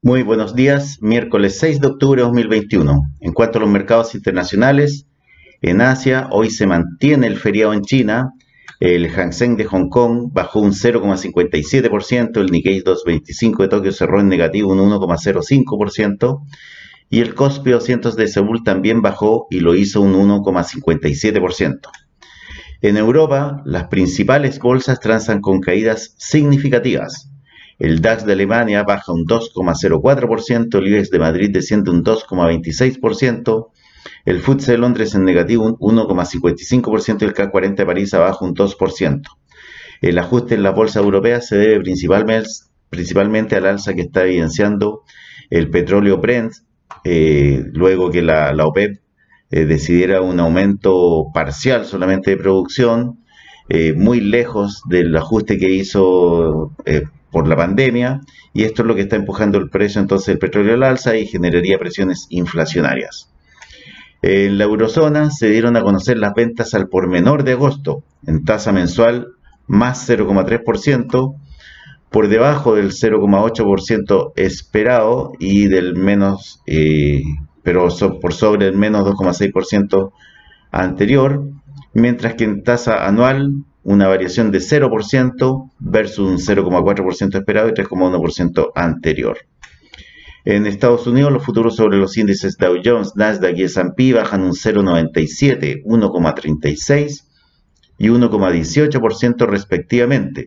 Muy buenos días, miércoles 6 de octubre de 2021. En cuanto a los mercados internacionales, en Asia hoy se mantiene el feriado en China, el Hang Seng de Hong Kong bajó un 0,57%, el Nikkei 225 de Tokio cerró en negativo un 1,05% y el Kospi 200 de Seúl también bajó y lo hizo un 1,57%. En Europa, las principales bolsas transan con caídas significativas. El DAX de Alemania baja un 2,04%, el IBEX de Madrid desciende un 2,26%, el FTSE de Londres en negativo un 1,55% y el CAC 40 de París abajo un 2%. El ajuste en las bolsas europeas se debe principalmente al alza que está evidenciando el petróleo Brent, luego que la OPEP decidiera un aumento parcial solamente de producción, muy lejos del ajuste que hizo por la pandemia, y esto es lo que está empujando el precio entonces del petróleo al alza y generaría presiones inflacionarias. En la eurozona se dieron a conocer las ventas al por menor de agosto, en tasa mensual más 0,3%, por debajo del 0,8% esperado y del menos, pero por sobre el menos 2,6% anterior, mientras que en tasa anual una variación de 0% versus un 0,4% esperado y 3,1% anterior. En Estados Unidos, los futuros sobre los índices Dow Jones, Nasdaq y S&P bajan un 0,97, 1,36 y 1,18% respectivamente.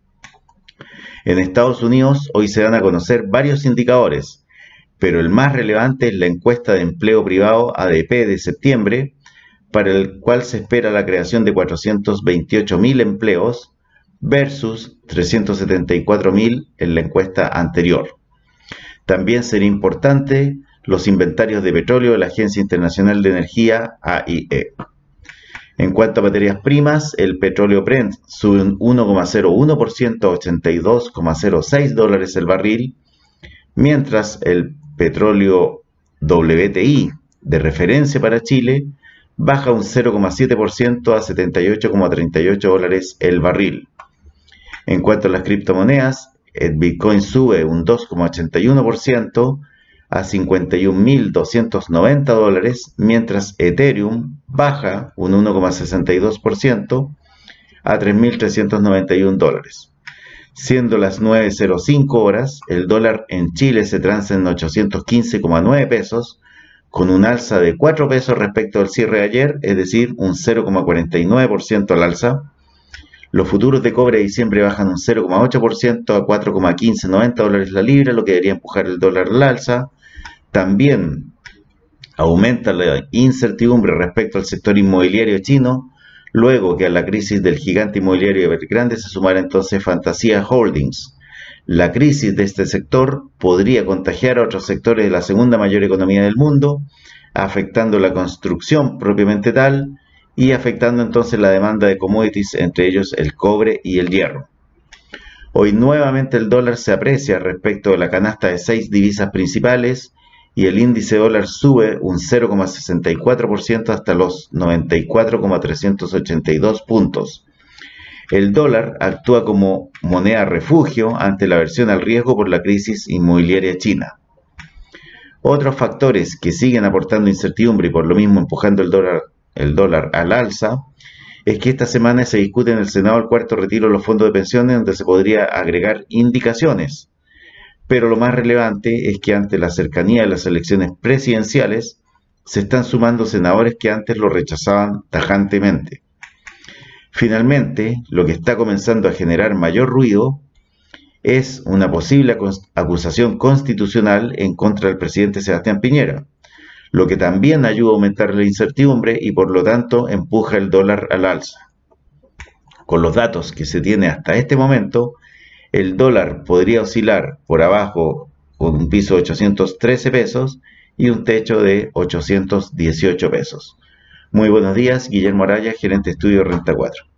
En Estados Unidos, hoy se dan a conocer varios indicadores, pero el más relevante es la encuesta de empleo privado ADP de septiembre, para el cual se espera la creación de 428.000 empleos versus 374.000 en la encuesta anterior. También será importante los inventarios de petróleo de la Agencia Internacional de Energía, AIE. En cuanto a materias primas, el petróleo Brent sube un 1,01% a $82,06 el barril, mientras el petróleo WTI de referencia para Chile baja un 0,7% a $78,38 el barril. En cuanto a las criptomonedas, el Bitcoin sube un 2,81% a $51.290, mientras Ethereum baja un 1,62% a $3.391. Siendo las 9:05 horas, el dólar en Chile se transa en 815,9 pesos, con un alza de 4 pesos respecto al cierre de ayer, es decir, un 0,49% al alza. Los futuros de cobre de diciembre bajan un 0,8% a $4,1590 la libra, lo que debería empujar el dólar al alza. También aumenta la incertidumbre respecto al sector inmobiliario chino, luego que a la crisis del gigante inmobiliario Evergrande se sumara entonces Fantasia Holdings. La crisis de este sector podría contagiar a otros sectores de la segunda mayor economía del mundo, afectando la construcción propiamente tal y afectando entonces la demanda de commodities, entre ellos el cobre y el hierro. Hoy nuevamente el dólar se aprecia respecto de la canasta de 6 divisas principales y el índice dólar sube un 0,64% hasta los 94,382 puntos. El dólar actúa como moneda refugio ante la aversión al riesgo por la crisis inmobiliaria china. Otros factores que siguen aportando incertidumbre y por lo mismo empujando el dólar al alza es que esta semana se discute en el Senado el cuarto retiro de los fondos de pensiones, donde se podría agregar indicaciones. Pero lo más relevante es que ante la cercanía de las elecciones presidenciales se están sumando senadores que antes lo rechazaban tajantemente. Finalmente, lo que está comenzando a generar mayor ruido es una posible acusación constitucional en contra del presidente Sebastián Piñera, lo que también ayuda a aumentar la incertidumbre y por lo tanto empuja el dólar al alza. Con los datos que se tiene hasta este momento, el dólar podría oscilar por abajo con un piso de 813 pesos y un techo de 818 pesos. Muy buenos días, Guillermo Araya, gerente de estudio Renta 4.